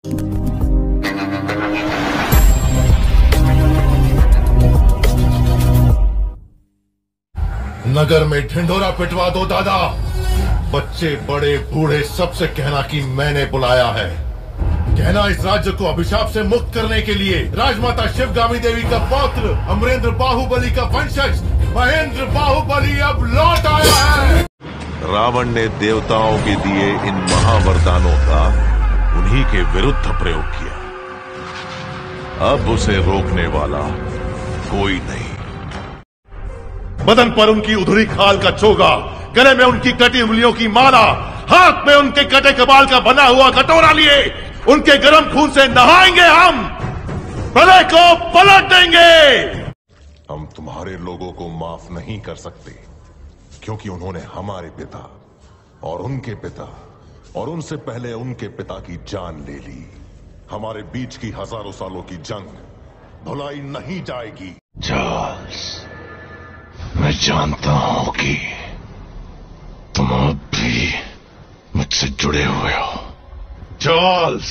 नगर में ढिंढोरा पिटवा दो दादा। बच्चे बड़े बूढ़े सबसे कहना कि मैंने बुलाया है। कहना इस राज्य को अभिशाप से मुक्त करने के लिए राजमाता शिवगामी देवी का पौत्र अमरेंद्र बाहुबली का वंशज महेंद्र बाहुबली अब लौट आया है। रावण ने देवताओं के दिए इन महावरदानों का उन्हीं के विरुद्ध प्रयोग किया। अब उसे रोकने वाला कोई नहीं। बदन पर उनकी उधड़ी खाल का चोगा, गले में उनकी कटी उंगलियों की माला, हाथ में उनके कटे कबाल का बना हुआ कटोरा लिए उनके गर्म खून से नहाएंगे हम, प्रलय को पलट देंगे। हम तुम्हारे लोगों को माफ नहीं कर सकते, क्योंकि उन्होंने हमारे पिता और उनके पिता और उनसे पहले उनके पिता की जान ले ली। हमारे बीच की हजारों सालों की जंग भुलाई नहीं जाएगी। चार्ल्स, मैं जानता हूं कि तुम अब भी मुझसे जुड़े हुए हो। चार्ल्स,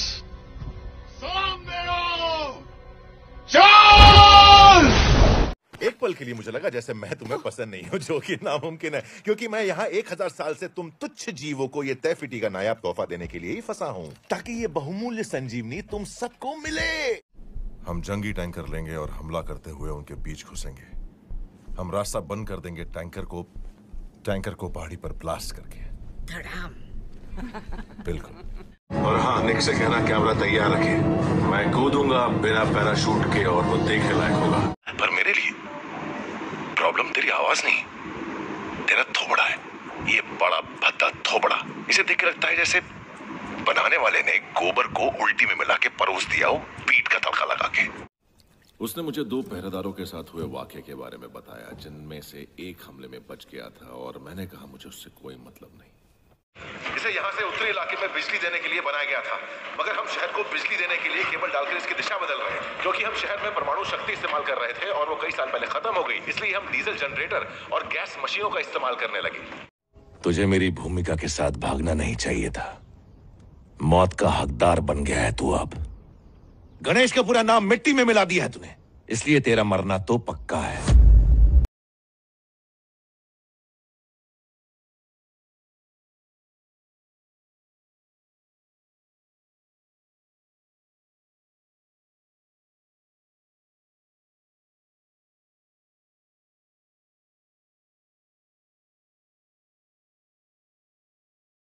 सामने आओ। चार्ल्स! एक पल के लिए मुझे लगा जैसे मैं तुम्हें पसंद नहीं हूं, जो कि नामुमकिन है, क्योंकि मैं यहाँ 1000 साल से तुम तुच्छ जीवों को ये तयफिटी का नायाब तोहफा देने के लिए ही फंसा हूँ, ताकि ये बहुमूल्य संजीवनी तुम सबको मिले। हम जंगी टैंकर लेंगे और हमला करते हुए उनके बीच घुसेंगे। हम रास्ता बंद कर देंगे टैंकर को पहाड़ी पर ब्लास्ट करके। बिल्कुल। और हाँ, निक से कहना कैमरा तैयार रखे। मैं कूदूंगा बिना पैराशूट के और वो देखने लायक होगा। पर मेरे लिए प्रॉब्लम तेरी आवाज नहीं, तेरा थोबड़ा है। ये बड़ा भद्दा थोबड़ा, इसे देख के लगता है जैसे बनाने वाले ने गोबर को उल्टी में मिला के परोस दिया हो, पीठ का तड़का लगा के। उसने मुझे 2 पहरेदारों के साथ हुए वाकये के बारे में बताया, जिनमें से एक हमले में बच गया था, और मैंने कहा मुझे उससे कोई मतलब नहीं। इसे यहाँ से उत्तरी इलाके में बिजली देने के लिए बनाया गया था, मगर हम शहर को बिजली देने के लिए केबल डालकर इसकी दिशा बदल रहे हैं, क्योंकि हम शहर में परमाणु शक्ति इस्तेमाल कर रहे थे और वो कई साल पहले खत्म हो गई। इसलिए हम डीजल जनरेटर और गैस मशीनों का इस्तेमाल करने लगे। तुझे मेरी भूमिका के साथ भागना नहीं चाहिए था। मौत का हकदार बन गया है तू अब। गणेश का पूरा नाम मिट्टी में मिला दिया है तूने, इसलिए तेरा मरना तो पक्का है।